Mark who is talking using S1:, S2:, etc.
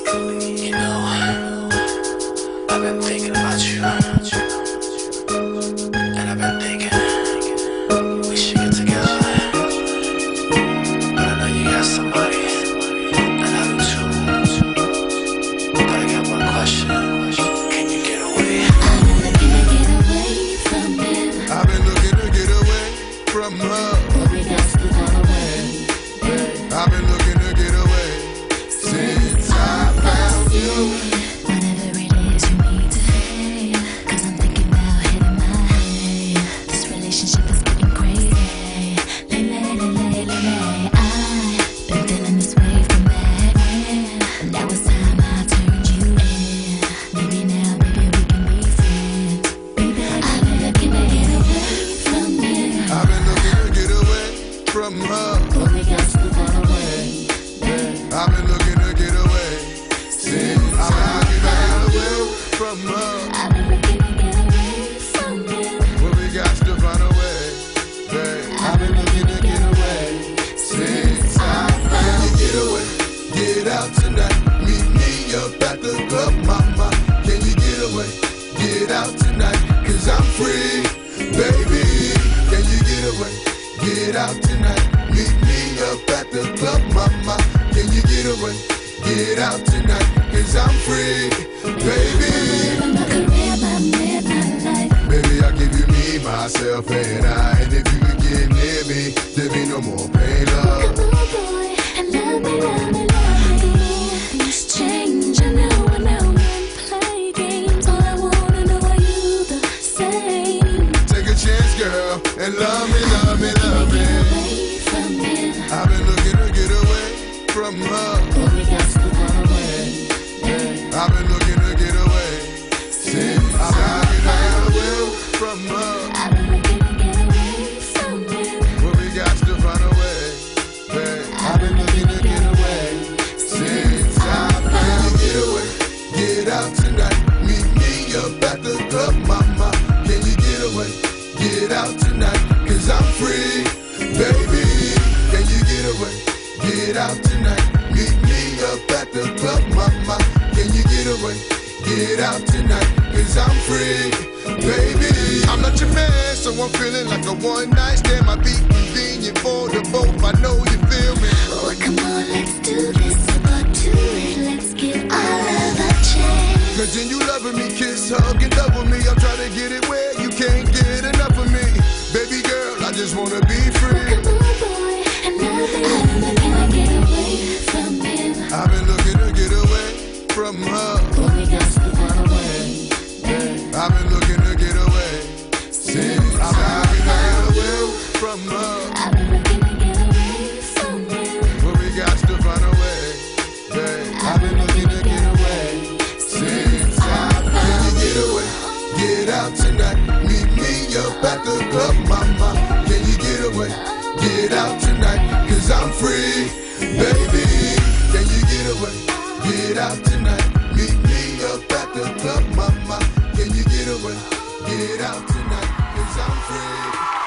S1: You know, I've been thinking about you, and I've been thinking we should get together. But I know you got somebody, and I do too. But I got one question: can you get away?
S2: I've been looking to get away from her.
S3: But we got to run away.
S2: I've been looking to get away since I found you.
S3: Whatever it is you need to say, 'cause I'm thinking about hitting my head. This relationship is getting crazy. I've been feeling this way from back when. Now it's time I turned you in. Maybe now, maybe we can be friends. Baby, I've been looking to get away from you.
S2: I've been looking to get away from her.
S3: But we got to run away.
S2: I've been looking to get away since I've been looking to get away from her.
S3: I've been looking to get away from you.
S2: Well, we got to run away, babe. I've been looking to get away since I found you. Get away, get out tonight. Meet me up at the club, mama. Can you get away, get out tonight? 'Cause I'm free, baby. Can you get away, get out tonight? Meet me up at the club, mama. Can you get away, get out tonight? 'Cause I'm free, baby.
S3: Living my career, my man, my life.
S2: Baby, I'll give you me, myself, and I. And if you could get near me, there be no more pain, love.
S3: Come on, boy, and love me, love me, love me. It's change, I know, and play games. All I wanna know, are you the same?
S2: Take a chance, girl, and love me, love me, love me.
S3: Get away from you.
S2: I've been looking to get away from her.
S3: But we got to run away.
S2: I've been looking to get away since I've been looking to get away from her.
S3: I've been looking to get away from you.
S2: Well, we got to run away, babe. I've been looking to get away since I've been looking to get away. Get out tonight, meet me up at the club, mama. Can you get away, get out tonight? 'Cause I'm free, baby. Can you get away, get out tonight? Meet me up at the club, mama. Can you get away, get out tonight? 'Cause I'm free, baby. I'm not your man, so I'm feeling like a one-night stand. Might be convenient for the both, I know you feel me.
S3: Oh, come on, let's do this. About to it, let's give our love a chance.
S2: Continue loving me, kiss, hug, and love with me. I'm trying to get it where you can't get enough of me. Baby girl, I just wanna be free.
S3: Come on, boy, and love me. I've been looking to get away from you.
S2: I've been looking to get away from her.
S3: But we got to run away.
S2: I've been looking to get away since I've been looking to get away from her.
S3: I've been looking to get away from you.
S2: Well, we got to run away, babe. I've been looking to get away since I've been looking to get away. Get out tonight, meet me up at the club, mama. Can you get away, get out tonight? 'Cause I'm free, baby. Can you get away, get out tonight? Meet me up at the club, mama. Can you get away, get out tonight? 'Cause I'm free.